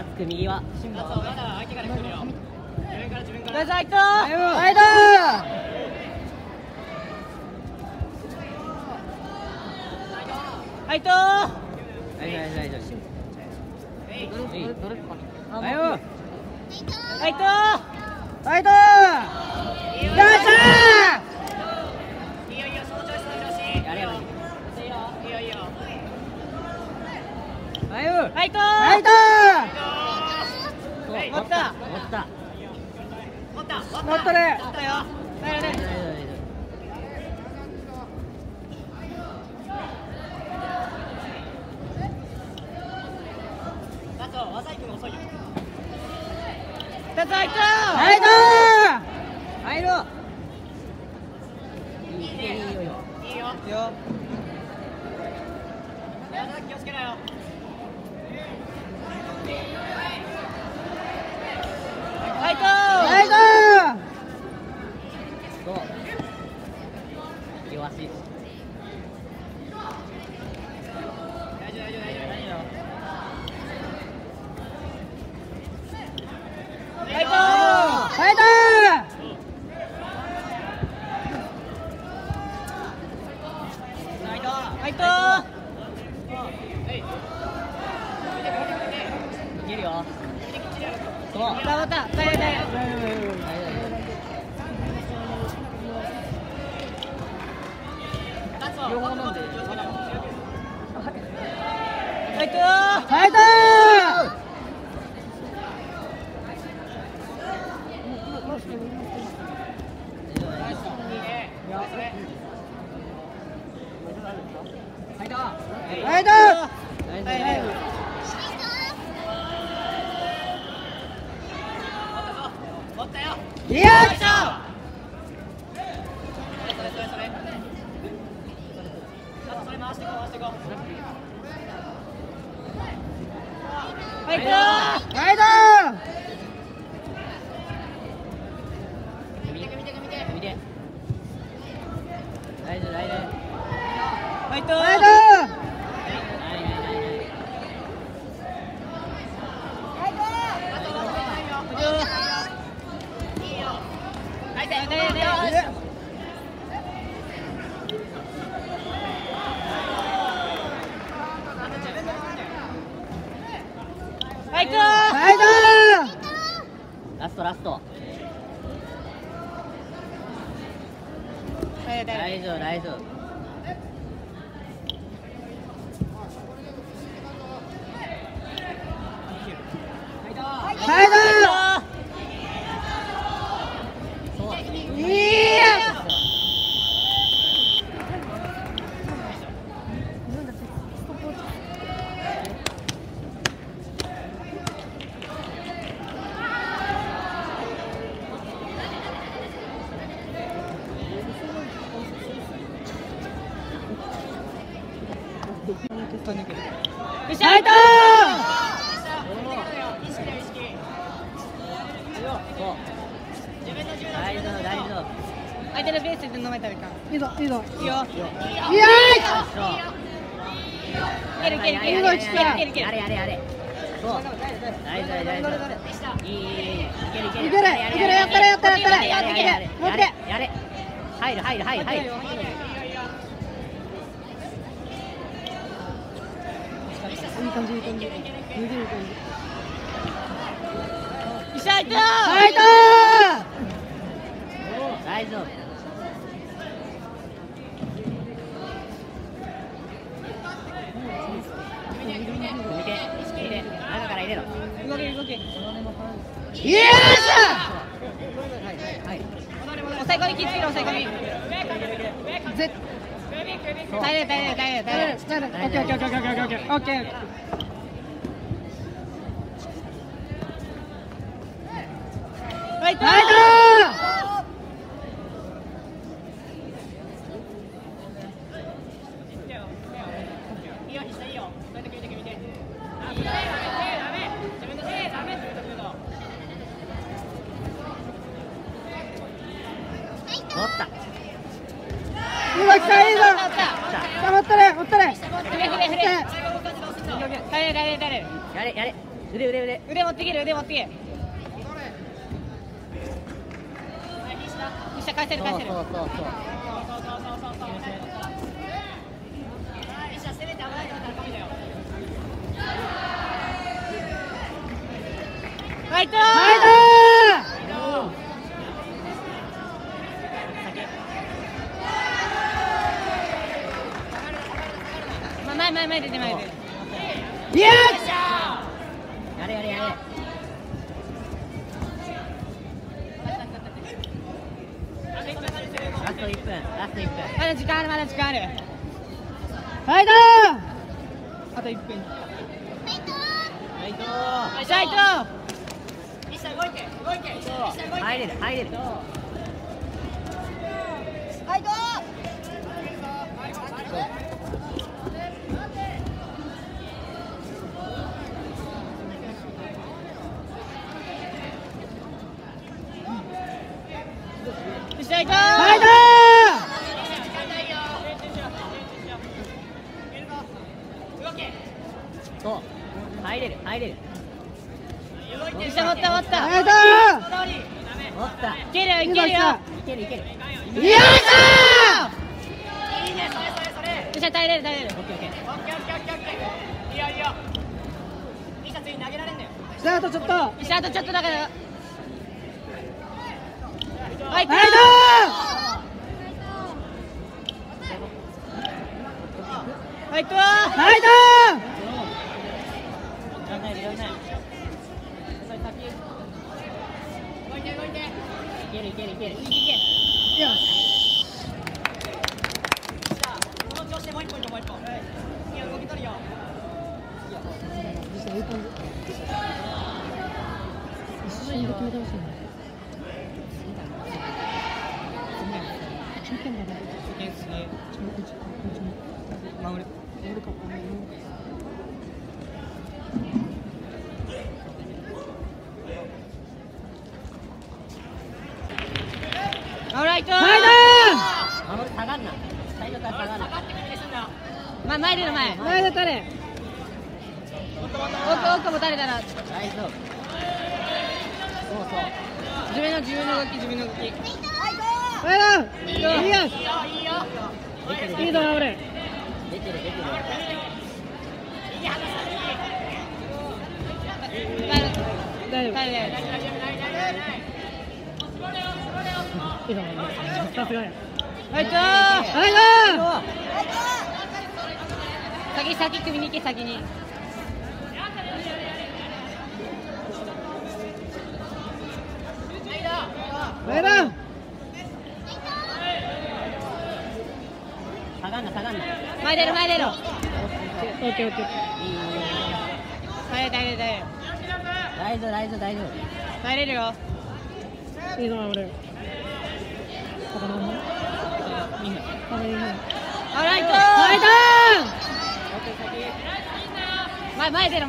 厚く右は。 まだ相手から来るよ。自分から自分から。 ナイスアイト。 アイド。 アイト。 大丈夫大丈夫大丈夫。 アイト。アイト。 アイド。よっしゃいいよいいよ、その調子その調子。 ー。やれよ。 いいよいいよいいよ。 アイド。 アイト。 アイド。 持った。 持った。 持った持ったね。 持ったよ。だよね。 あと技行くの遅いよ。 二つアイト。 アイド。アイド。いいね。いいよ。 いいよ。 よ。 技気をつけろよ。 アイト。 アイド。そう。両足。 大丈夫大丈夫大丈夫大丈夫。 アイト。 アイド。 アイト。 いけるよ。そう。 持った持った。だよだよ。 両方飲んで。 アイト。 アイド。アイド。 持ったよ。 いや。 それそれそれ。あとそれ回していこう回していこう。 アイト。 アイド。 見て見て見て。 見て。大丈夫大丈夫。 アイト。 アイド。 アイト。 アイド。ラストラスト。大丈夫大丈夫。アイド。そう。いや。 よしアイト。 そう。大丈夫大丈夫。 相手のペースで飲めたらいかん。いいぞいいぞ。いいよ。 いやいけるいけるいけるいけるいけるいける。 やれやれやれ。そう。大丈夫大丈夫。いいいけるいける。 いけるやったらやったらやったらやれやれやれやれ。入る入る入る入る。 いい感じいい感じ。いい感じ。一緒アイト。 アイト。大丈夫。見て中から入れろ。 動け動け。 よっしゃ。はい。 抑え込み気付けろ抑え込み。絶。耐えれ耐えれ耐えれ耐えれ。オッケーオッケーオッケーオッケーオッケーオッケー。アイト。 いいよ、いいよ。そうやって決めて決めて。あ、ダメ。自分のせいダメって言うと言うと。 持った。 うまくさいいぞ。持ったね持ったね。 触ってね、触れ触れ。 耐えれ耐えれ耐えれ。 やれやれ。 腕持ってける、腕持ってける。下返せる、返せる。 そうファイトー。前出て前で。 イエス。やれ。ラスト1分。 まだ時間ある。ファイトー。あと1分。ファイトー。 入れる。 ファイトー。 そう入れる下持った。 持ったいけるよ。 いけるよっしゃ、耐えれる。 オッケー下あとちょっとだから。ファイトー。 いけるよし。オーライトー。 守る下がんなサイドから下がんな前出る。前出たれ。奥もたれたら。 大丈夫そう自分の動き。いいよ。いいぞ、俺。 出てる大丈夫。さすがや。ファイトー。先首に行け、先に。 下がんな前出ろ。 オッケー耐えれるよ。いいぞ、俺。オーライトー。前出ろ。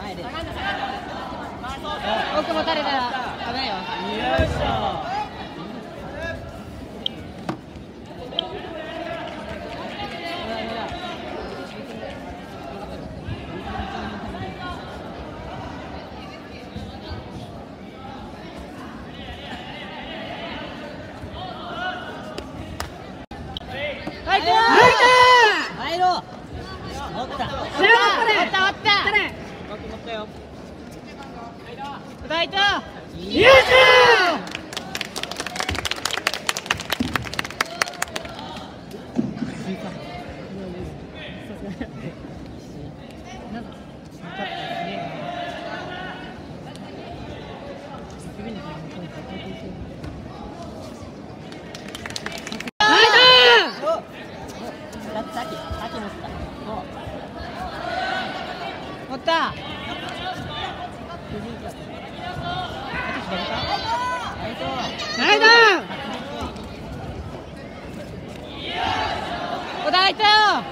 奥もたれたら危ないよ。 入ろう。持った。 ファイトー。 よっしゃ持った。おだいと。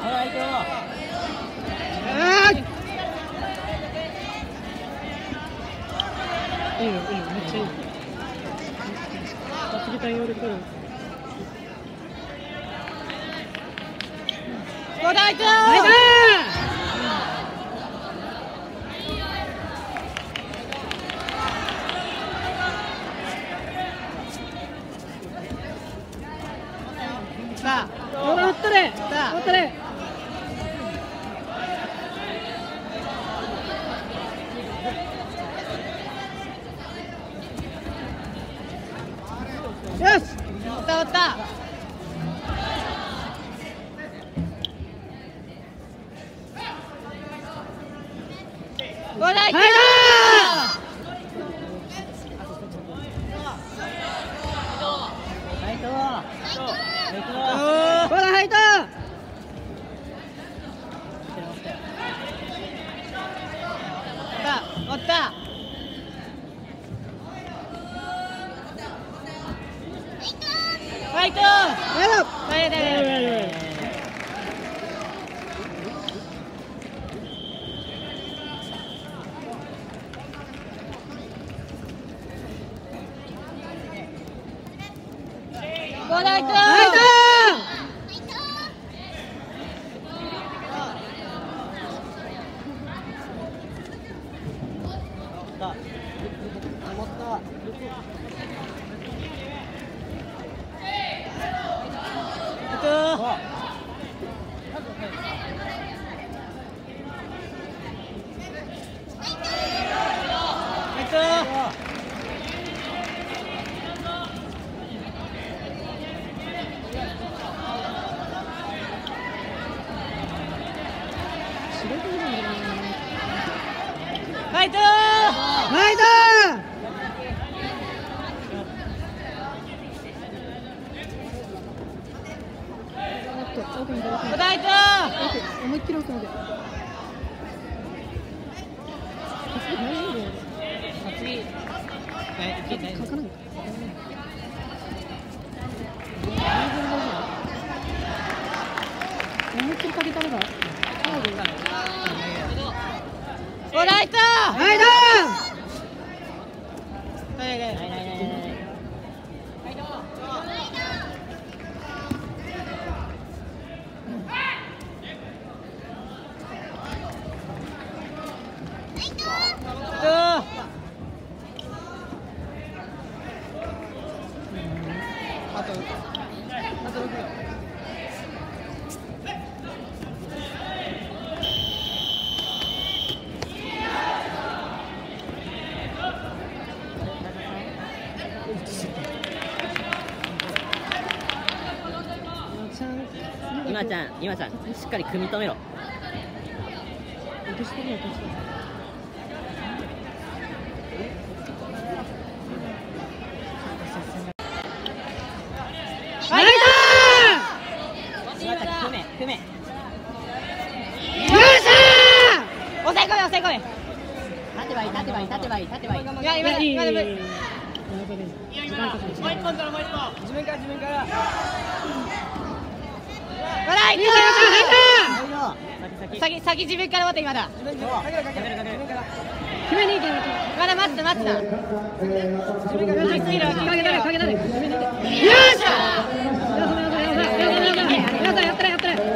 いいよ、めっちゃいい。次対応できる。おだいと。 よし。おったおった。ゴール入った。ゴール入った。おった。ファイト。ゴール入った。ファイト。思いっきり奥まで。次。書かない。思いっきりかけたのが。ゴライト。はいど。今ちゃん、しっかり組み止めろ。はい。組め。よっしゃー。押さえ込め。立てばいい。いや今でもいい。もう一本から。自分から。先自分から待って今だ。決めに行け。まだ待ってた。よっしゃ。やって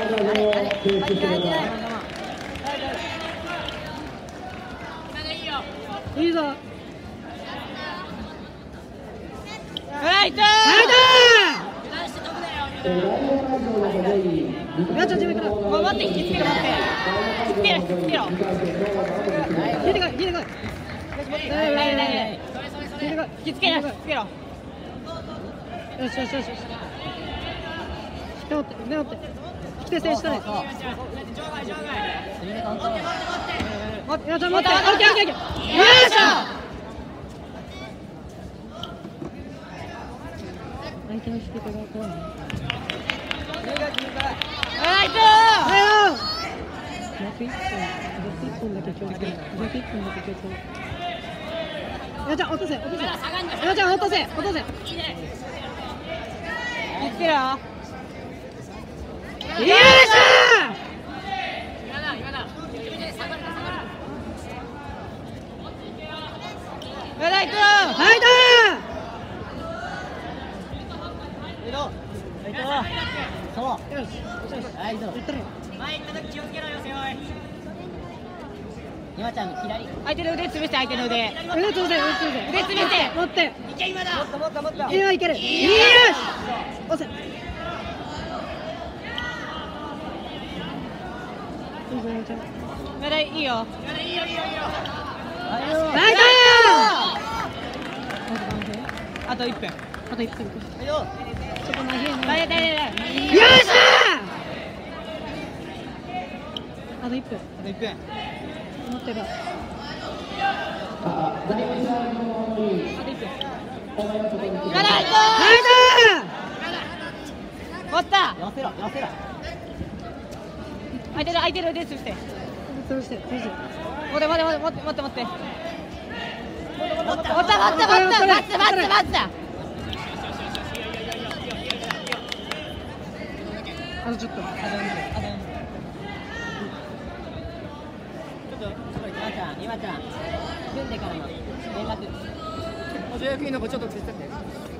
る。いいぞ。ライト。やっちゃ自分から。待って、引きつけろ。引いてこい。引きつけろ。よし。手折って。引き手制したね。待って。よっしゃ。相手の引き手が怖いね。ライト。1本だけ気をつける。やちゃん落とせ。落とせ。気をつけろ。よいしょ。ライト。そう。よし。はい、どう。前行った時気をつけろよ、背負い。今ちゃん左。相手の腕潰して、腕潰せ。持って。いけ今だ。もっと。今いける。よし。押せ。まだいいよ。ライト。あと1分。 あと1分。 はいよ。 そこ投げの。 大丈夫大丈夫。 よっしゃあと1分。 あと1分。 持ってる。あと1分。 いらないと。持った。 寄せろ寄せろ。 空いてる空いてる腕つぶして。 潰して、潰して。 持って持って持って持って持って持って。 持った持った持った持った待って待って待って。 あとちょっと。 ちょっと今ちゃん組んでからの連絡。 補助役員の子ちょっと手伝って。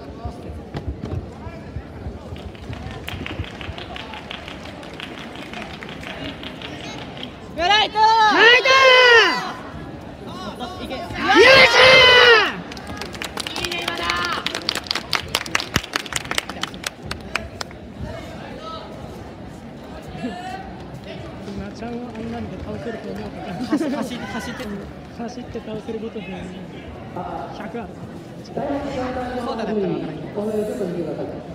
ライト。 いけ。 よっしゃいいね今だ。 今ちゃんをあんなんで倒せると思うから走って倒せることで100ある。 そうだったら分からんけど。